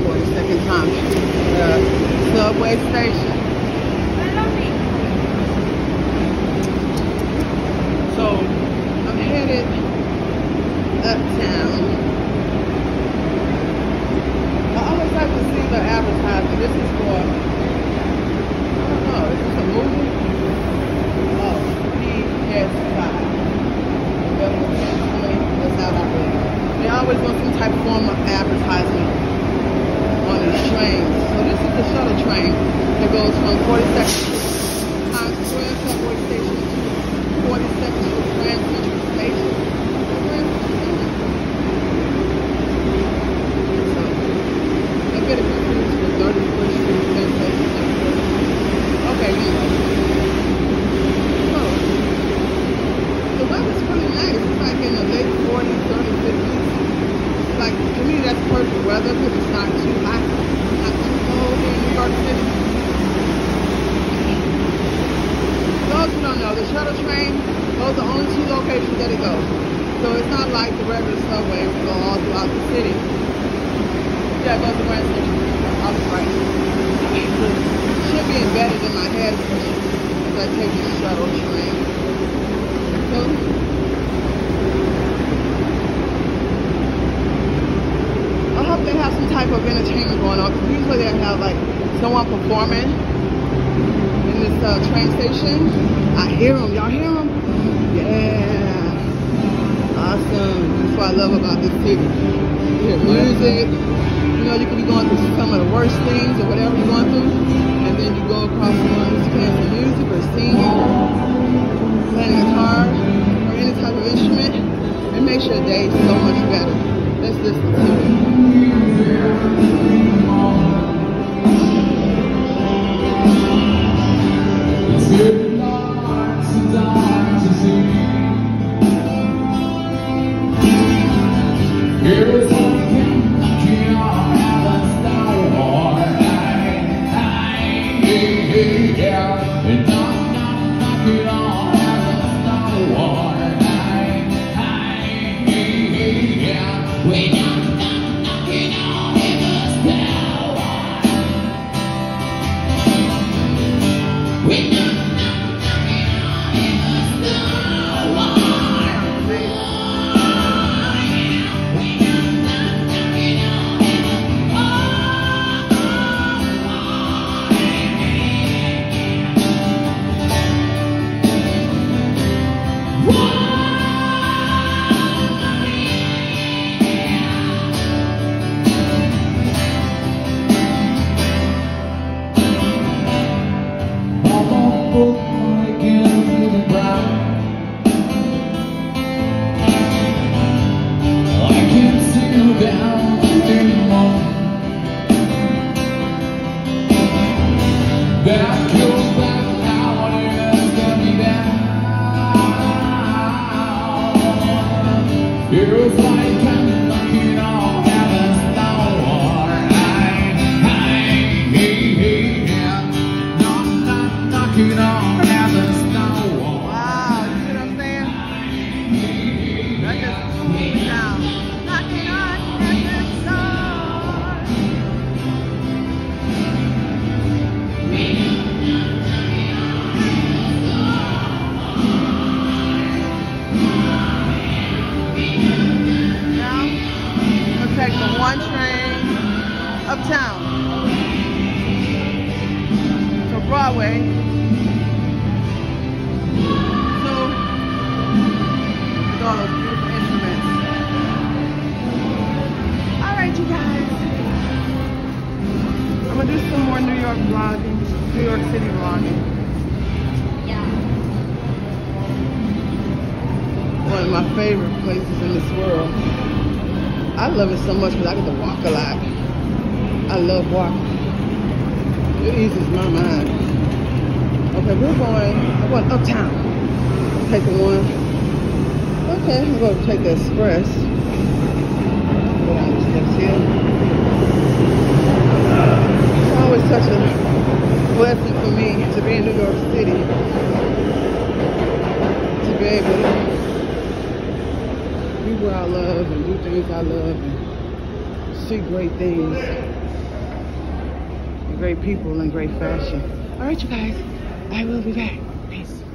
42nd time. Subway station. So I'm headed uptown. I always like to see the advertisement. This is for, I don't know, is this a movie? Oh, PS5. That's how I read. They always want some type of form of advertisement on these trains. So this is the shuttle train that goes from 42nd Times Square subway station to 42nd Street Grand Central Station. I'm getting confused with 31st Street Grand Station. Okay, anyway. So the weather's really nice. It's like in the late 40s, 30s, 50s. Like, to me, that's perfect weather because it's not too hot, not too cold here in New York City. Those who don't know, the shuttle train, those are the only 2 locations that it goes. So it's not like the regular subway we go all throughout the city. Yeah, it goes to Grand Central. I was right. It should be embedded in my head as I take the shuttle train. So, I hope they have some type of entertainment going on. Usually they have like someone performing in this train station. I hear them. Y'all hear them? Yeah. Awesome. That's what I love about this city. You hear music. You know, you could be going through some of the worst things or whatever you're going through. And then you go across the lines playing some music or singing, playing a guitar or any type of instrument. It makes your day so much better. Let's listen to it. It's getting hard to see. Here's something knocking on heaven's door. Yeah, and knocking on heaven's door. Yeah, we knocking on heaven's door. We Here's like I'm knocking on heaven's door. Knocking on heaven's door. Wow, you see what I'm saying? That just cooled me down. Knocking on heaven's door. Now, we'll take the 1 train uptown to Broadway. All those beautiful instruments. Alright, you guys. I'm gonna do some more New York vlogging, New York City vlogging. Yeah. One of my favorite places in this world. I love it so much because I get to walk a lot. I love walking. It eases my mind. Okay, I'm going uptown. Take the 1. Okay, I'm going to take the express. Go down the steps here. It's always such a blessing for me to be in New York City. To be able to be where I love and do things I love and see great things. great people and great fashion. All right, you guys, I will be back. Peace.